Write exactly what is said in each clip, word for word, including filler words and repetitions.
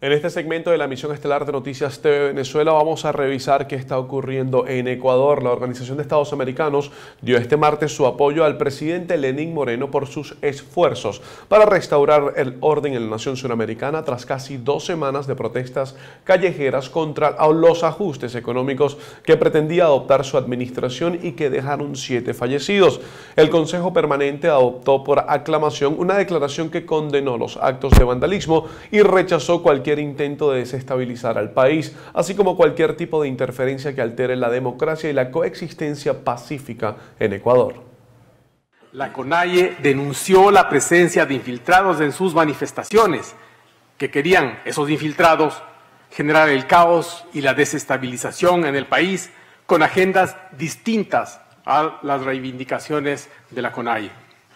En este segmento de la emisión estelar de Noticias T V Venezuela vamos a revisar qué está ocurriendo en Ecuador. La Organización de Estados Americanos dio este martes su apoyo al presidente Lenín Moreno por sus esfuerzos para restaurar el orden en la nación suramericana tras casi dos semanas de protestas callejeras contra los ajustes económicos que pretendía adoptar su administración y que dejaron siete fallecidos. El Consejo Permanente adoptó por aclamación una declaración que condenó los actos de vandalismo y rechazó cualquier intento de desestabilizar al país, así como cualquier tipo de interferencia que altere la democracia y la coexistencia pacífica en Ecuador. La CONAIE denunció la presencia de infiltrados en sus manifestaciones, que querían, esos infiltrados, generar el caos y la desestabilización en el país con agendas distintas a las reivindicaciones de la CONAIE.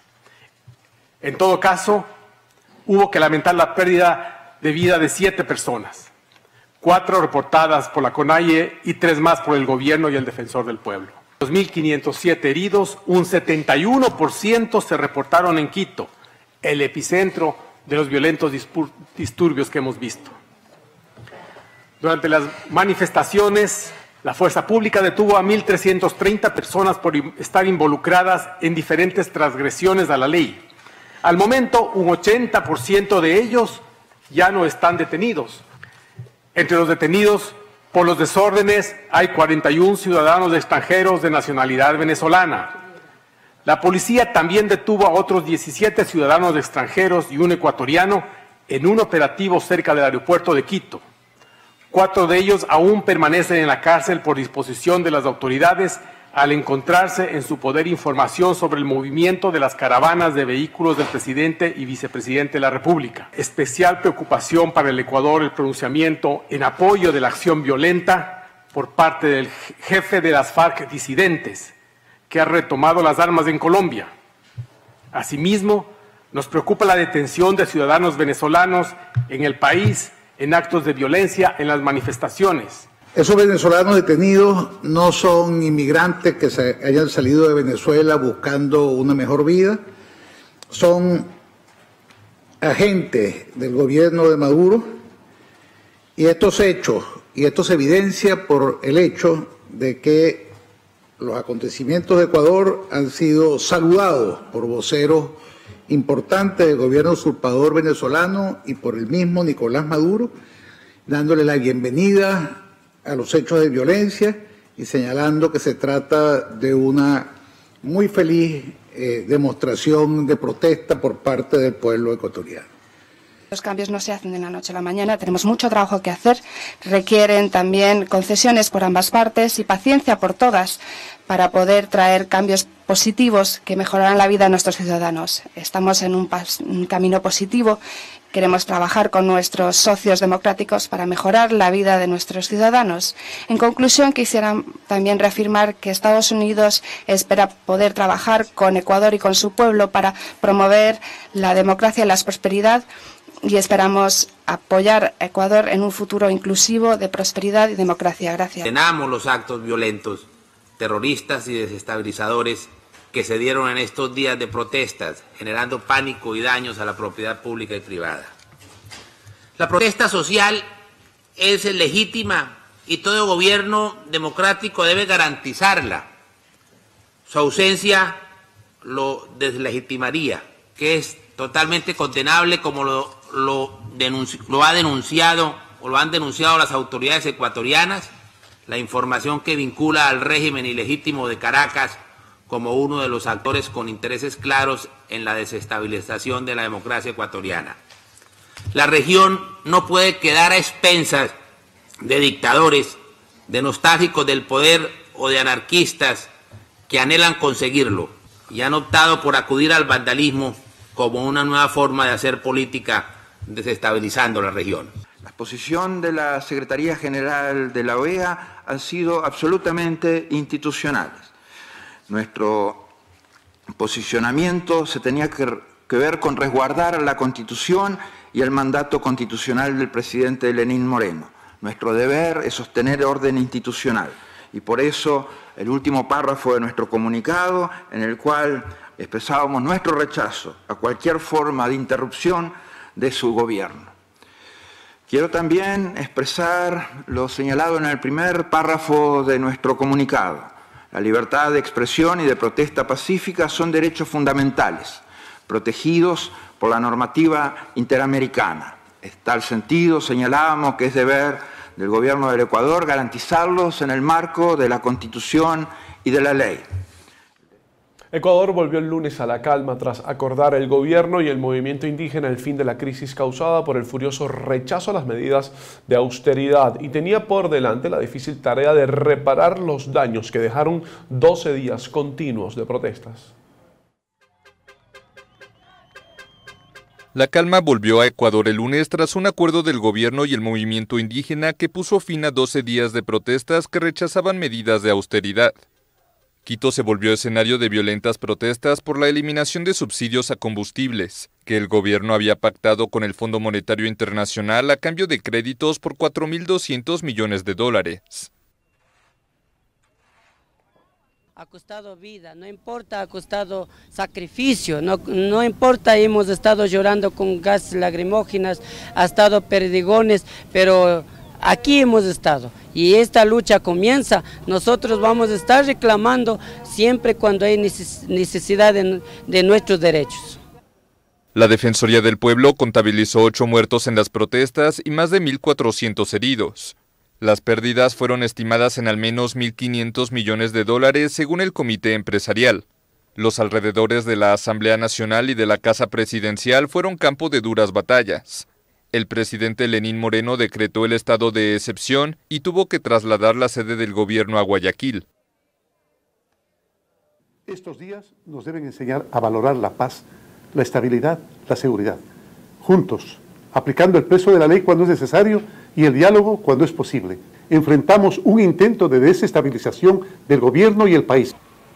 En todo caso, hubo que lamentar la pérdida de vida de siete personas, cuatro reportadas por la CONAIE y tres más por el gobierno y el defensor del pueblo. dos mil quinientos siete heridos, un setenta y uno por ciento se reportaron en Quito, el epicentro de los violentos disturbios que hemos visto. Durante las manifestaciones, la fuerza pública detuvo a mil trescientas treinta personas por estar involucradas en diferentes transgresiones a la ley. Al momento, un ochenta por ciento de ellos ya no están detenidos. Entre los detenidos por los desórdenes hay cuarenta y uno ciudadanos extranjeros de nacionalidad venezolana. La policía también detuvo a otros diecisiete ciudadanos extranjeros y un ecuatoriano en un operativo cerca del aeropuerto de Quito. Cuatro de ellos aún permanecen en la cárcel por disposición de las autoridades al encontrarse en su poder información sobre el movimiento de las caravanas de vehículos del presidente y vicepresidente de la República. Especial preocupación para el Ecuador el pronunciamiento en apoyo de la acción violenta por parte del jefe de las FARC disidentes, que ha retomado las armas en Colombia. Asimismo, nos preocupa la detención de ciudadanos venezolanos en el país en actos de violencia en las manifestaciones. Esos venezolanos detenidos no son inmigrantes que se hayan salido de Venezuela buscando una mejor vida, son agentes del gobierno de Maduro, y estos hechos, y esto se evidencia por el hecho de que los acontecimientos de Ecuador han sido saludados por voceros importantes del gobierno usurpador venezolano y por el mismo Nicolás Maduro, dándole la bienvenida a los hechos de violencia y señalando que se trata de una muy feliz eh, demostración de protesta por parte del pueblo ecuatoriano. Los cambios no se hacen de la noche a la mañana, tenemos mucho trabajo que hacer, requieren también concesiones por ambas partes y paciencia por todas para poder traer cambios positivos que mejorarán la vida de nuestros ciudadanos. Estamos en un, un camino positivo. Queremos trabajar con nuestros socios democráticos para mejorar la vida de nuestros ciudadanos. En conclusión, quisiera también reafirmar que Estados Unidos espera poder trabajar con Ecuador y con su pueblo para promover la democracia y la prosperidad, y esperamos apoyar a Ecuador en un futuro inclusivo de prosperidad y democracia. Gracias. Condenamos los actos violentos, terroristas y desestabilizadores que se dieron en estos días de protestas, generando pánico y daños a la propiedad pública y privada. La protesta social es legítima y todo gobierno democrático debe garantizarla. Su ausencia lo deslegitimaría, que es totalmente condenable, como lo, lo, lo ha denunciado o lo han denunciado las autoridades ecuatorianas, la información que vincula al régimen ilegítimo de Caracas como uno de los actores con intereses claros en la desestabilización de la democracia ecuatoriana. La región no puede quedar a expensas de dictadores, de nostálgicos del poder o de anarquistas que anhelan conseguirlo y han optado por acudir al vandalismo como una nueva forma de hacer política desestabilizando la región. La posición de la Secretaría General de la O E A han sido absolutamente institucionales. Nuestro posicionamiento se tenía que, que ver con resguardar la Constitución y el mandato constitucional del presidente Lenín Moreno. Nuestro deber es sostener orden institucional y por eso el último párrafo de nuestro comunicado, en el cual expresábamos nuestro rechazo a cualquier forma de interrupción de su gobierno. Quiero también expresar lo señalado en el primer párrafo de nuestro comunicado. La libertad de expresión y de protesta pacífica son derechos fundamentales, protegidos por la normativa interamericana. En tal sentido, señalábamos que es deber del Gobierno del Ecuador garantizarlos en el marco de la Constitución y de la ley. Ecuador volvió el lunes a la calma tras acordar el gobierno y el movimiento indígena el fin de la crisis causada por el furioso rechazo a las medidas de austeridad y tenía por delante la difícil tarea de reparar los daños que dejaron doce días continuos de protestas. La calma volvió a Ecuador el lunes tras un acuerdo del gobierno y el movimiento indígena que puso fin a doce días de protestas que rechazaban medidas de austeridad. Quito se volvió escenario de violentas protestas por la eliminación de subsidios a combustibles, que el gobierno había pactado con el Fondo Monetario Internacional a cambio de créditos por cuatro mil doscientos millones de dólares. Ha costado vida, no importa, ha costado sacrificio, no, no importa, hemos estado llorando con gas lacrimógenas, ha estado perdigones, pero aquí hemos estado y esta lucha comienza. Nosotros vamos a estar reclamando siempre cuando hay necesidad de, de nuestros derechos. La Defensoría del Pueblo contabilizó ocho muertos en las protestas y más de mil cuatrocientos heridos. Las pérdidas fueron estimadas en al menos mil quinientos millones de dólares según el Comité Empresarial. Los alrededores de la Asamblea Nacional y de la Casa Presidencial fueron campo de duras batallas. El presidente Lenín Moreno decretó el estado de excepción y tuvo que trasladar la sede del gobierno a Guayaquil. Estos días nos deben enseñar a valorar la paz, la estabilidad, la seguridad. Juntos, aplicando el peso de la ley cuando es necesario y el diálogo cuando es posible. Enfrentamos un intento de desestabilización del gobierno y el país.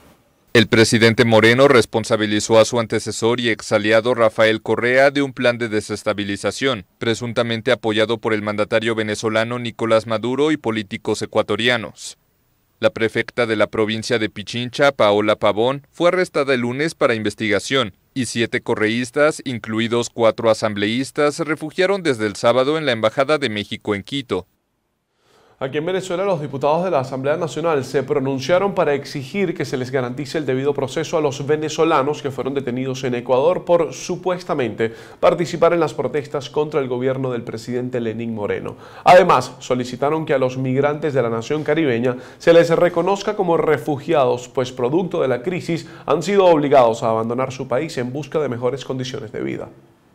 El presidente Moreno responsabilizó a su antecesor y exaliado Rafael Correa de un plan de desestabilización, presuntamente apoyado por el mandatario venezolano Nicolás Maduro y políticos ecuatorianos. La prefecta de la provincia de Pichincha, Paola Pavón, fue arrestada el lunes para investigación y siete correístas, incluidos cuatro asambleístas, se refugiaron desde el sábado en la Embajada de México en Quito. Aquí en Venezuela, los diputados de la Asamblea Nacional se pronunciaron para exigir que se les garantice el debido proceso a los venezolanos que fueron detenidos en Ecuador por supuestamente participar en las protestas contra el gobierno del presidente Lenín Moreno. Además, solicitaron que a los migrantes de la nación caribeña se les reconozca como refugiados, pues producto de la crisis han sido obligados a abandonar su país en busca de mejores condiciones de vida.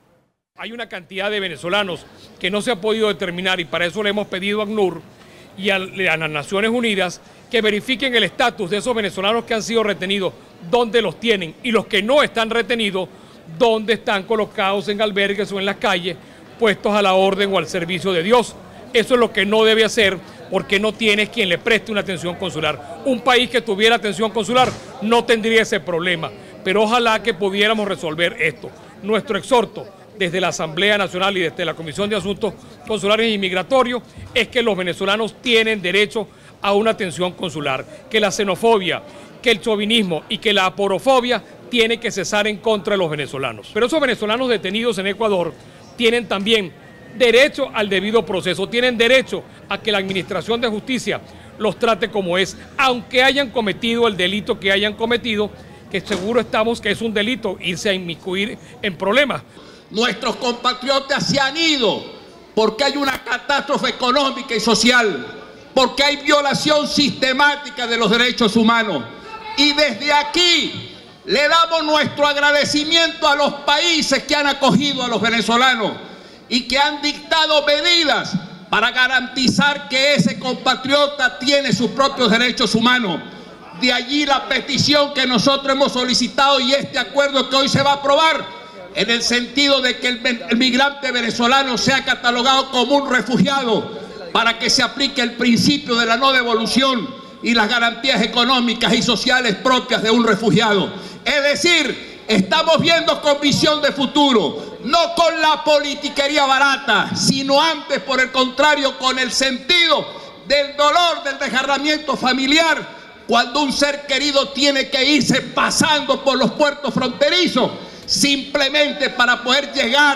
Hay una cantidad de venezolanos que no se ha podido determinar y para eso le hemos pedido a ACNUR y a, a las Naciones Unidas que verifiquen el estatus de esos venezolanos que han sido retenidos, dónde los tienen, y los que no están retenidos, dónde están colocados en albergues o en las calles, puestos a la orden o al servicio de Dios. Eso es lo que no debe hacer, porque no tienes quien le preste una atención consular. Un país que tuviera atención consular no tendría ese problema, pero ojalá que pudiéramos resolver esto. Nuestro exhorto desde la Asamblea Nacional y desde la Comisión de Asuntos Consulares y Migratorios es que los venezolanos tienen derecho a una atención consular, que la xenofobia, que el chauvinismo y que la aporofobia tiene que cesar en contra de los venezolanos. Pero esos venezolanos detenidos en Ecuador tienen también derecho al debido proceso, tienen derecho a que la Administración de Justicia los trate como es, aunque hayan cometido el delito que hayan cometido, que seguro estamos que es un delito irse a inmiscuir en problemas. Nuestros compatriotas se han ido porque hay una catástrofe económica y social, porque hay violación sistemática de los derechos humanos. Y desde aquí le damos nuestro agradecimiento a los países que han acogido a los venezolanos y que han dictado medidas para garantizar que ese compatriota tiene sus propios derechos humanos. De allí la petición que nosotros hemos solicitado y este acuerdo que hoy se va a aprobar, en el sentido de que el, el migrante venezolano sea catalogado como un refugiado para que se aplique el principio de la no devolución y las garantías económicas y sociales propias de un refugiado. Es decir, estamos viendo con visión de futuro, no con la politiquería barata, sino antes, por el contrario, con el sentido del dolor, del desgarramiento familiar, cuando un ser querido tiene que irse pasando por los puertos fronterizos, simplemente para poder llegar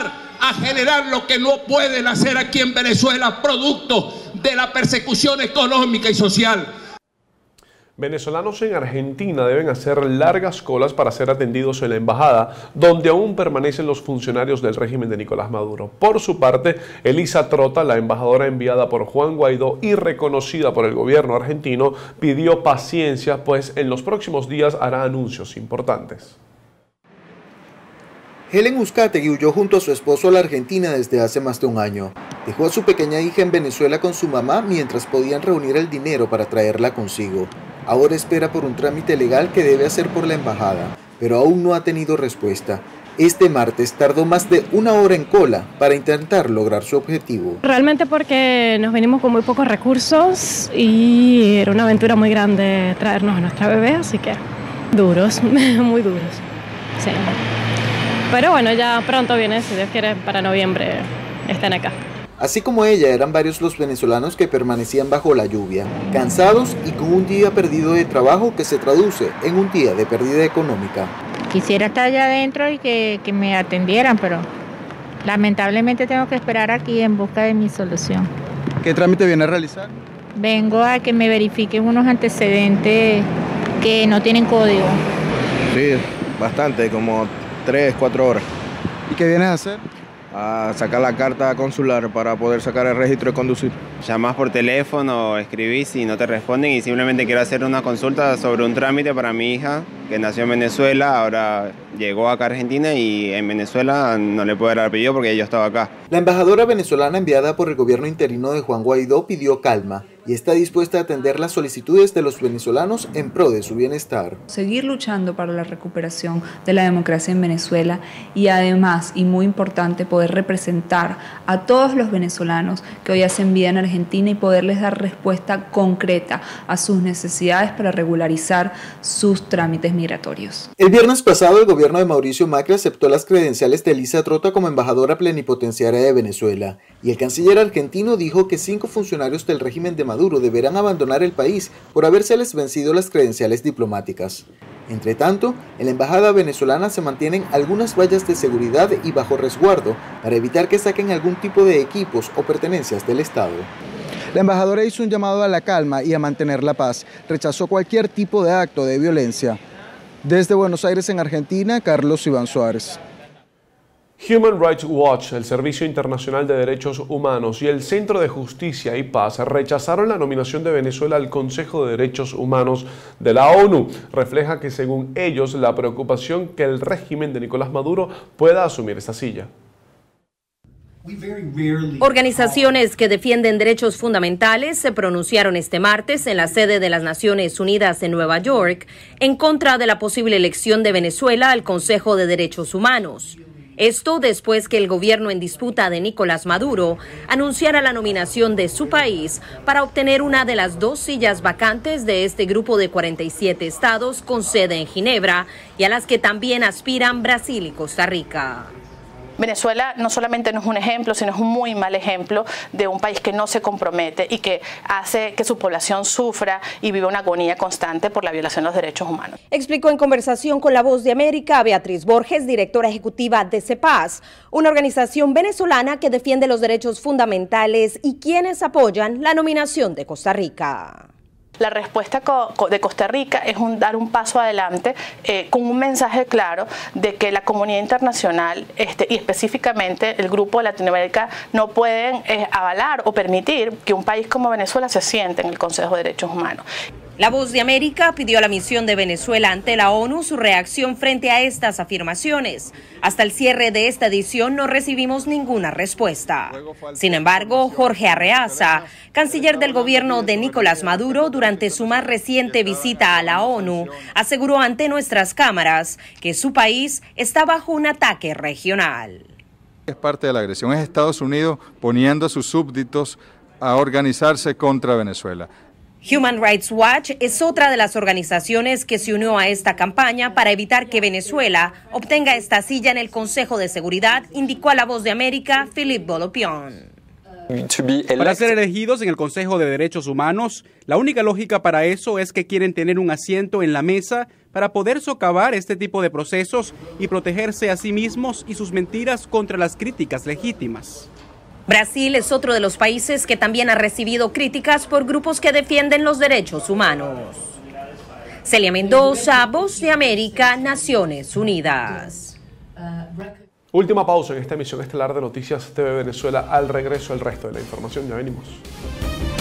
a generar lo que no pueden hacer aquí en Venezuela, producto de la persecución económica y social. Venezolanos en Argentina deben hacer largas colas para ser atendidos en la embajada, donde aún permanecen los funcionarios del régimen de Nicolás Maduro. Por su parte, Elisa Trota, la embajadora enviada por Juan Guaidó y reconocida por el gobierno argentino, pidió paciencia, pues en los próximos días hará anuncios importantes. Helen Uzcategui huyó junto a su esposo a la Argentina desde hace más de un año. Dejó a su pequeña hija en Venezuela con su mamá mientras podían reunir el dinero para traerla consigo. Ahora espera por un trámite legal que debe hacer por la embajada, pero aún no ha tenido respuesta. Este martes tardó más de una hora en cola para intentar lograr su objetivo. Realmente porque nos venimos con muy pocos recursos y era una aventura muy grande traernos a nuestra bebé, así que duros, muy duros. Sí. Pero bueno, ya pronto viene, si Dios quiere, para noviembre estén acá. Así como ella, eran varios los venezolanos que permanecían bajo la lluvia, cansados y con un día perdido de trabajo que se traduce en un día de pérdida económica. Quisiera estar allá adentro y que, que me atendieran, pero lamentablemente tengo que esperar aquí en busca de mi solución. ¿Qué trámite viene a realizar? Vengo a que me verifiquen unos antecedentes que no tienen código. Sí, bastante, como tres, cuatro horas. ¿Y qué vienes a hacer? A sacar la carta consular para poder sacar el registro de conducir. Llamás por teléfono, escribís y no te responden y simplemente quiero hacer una consulta sobre un trámite para mi hija que nació en Venezuela, ahora llegó acá a Argentina y en Venezuela no le puedo dar el apellido porque yo estaba acá. La embajadora venezolana enviada por el gobierno interino de Juan Guaidó pidió calma y está dispuesta a atender las solicitudes de los venezolanos en pro de su bienestar. Seguir luchando para la recuperación de la democracia en Venezuela y además, y muy importante, poder representar a todos los venezolanos que hoy hacen vida en Argentina y poderles dar respuesta concreta a sus necesidades para regularizar sus trámites migratorios. El viernes pasado, el gobierno de Mauricio Macri aceptó las credenciales de Elisa Trota como embajadora plenipotenciaria de Venezuela y el canciller argentino dijo que cinco funcionarios del régimen de Maduro deberán abandonar el país por habérseles vencido las credenciales diplomáticas. Entre tanto, en la embajada venezolana se mantienen algunas vallas de seguridad y bajo resguardo para evitar que saquen algún tipo de equipos o pertenencias del Estado. La embajadora hizo un llamado a la calma y a mantener la paz. Rechazó cualquier tipo de acto de violencia. Desde Buenos Aires, en Argentina, Carlos Iván Suárez. Human Rights Watch, el Servicio Internacional de Derechos Humanos y el Centro de Justicia y Paz rechazaron la nominación de Venezuela al Consejo de Derechos Humanos de la ONU. Refleja que, según ellos, la preocupación que el régimen de Nicolás Maduro pueda asumir esta silla. Organizaciones que defienden derechos fundamentales se pronunciaron este martes en la sede de las Naciones Unidas en Nueva York en contra de la posible elección de Venezuela al Consejo de Derechos Humanos. Esto después que el gobierno en disputa de Nicolás Maduro anunciara la nominación de su país para obtener una de las dos sillas vacantes de este grupo de cuarenta y siete estados con sede en Ginebra y a las que también aspiran Brasil y Costa Rica. Venezuela no solamente no es un ejemplo, sino es un muy mal ejemplo de un país que no se compromete y que hace que su población sufra y vive una agonía constante por la violación de los derechos humanos. Explicó en conversación con La Voz de América Beatriz Borges, directora ejecutiva de CEPAZ, una organización venezolana que defiende los derechos fundamentales y quienes apoyan la nominación de Costa Rica. La respuesta de Costa Rica es un, dar un paso adelante eh, con un mensaje claro de que la comunidad internacional este, y específicamente el Grupo de Latinoamérica no pueden eh, avalar o permitir que un país como Venezuela se siente en el Consejo de Derechos Humanos. La Voz de América pidió a la misión de Venezuela ante la ONU su reacción frente a estas afirmaciones. Hasta el cierre de esta edición no recibimos ninguna respuesta. Sin embargo, Jorge Arreaza, canciller del gobierno de Nicolás Maduro, durante su más reciente visita a la ONU, aseguró ante nuestras cámaras que su país está bajo un ataque regional. Es parte de la agresión, es Estados Unidos poniendo a sus súbditos a organizarse contra Venezuela. Human Rights Watch es otra de las organizaciones que se unió a esta campaña para evitar que Venezuela obtenga esta silla en el Consejo de Seguridad, indicó a La Voz de América Philippe Bolopion. Para ser elegidos en el Consejo de Derechos Humanos, la única lógica para eso es que quieren tener un asiento en la mesa para poder socavar este tipo de procesos y protegerse a sí mismos y sus mentiras contra las críticas legítimas. Brasil es otro de los países que también ha recibido críticas por grupos que defienden los derechos humanos. Celia Mendoza, Voz de América, Naciones Unidas. Última pausa en esta emisión estelar de Noticias T V Venezuela. Al regreso, el resto de la información. Ya venimos.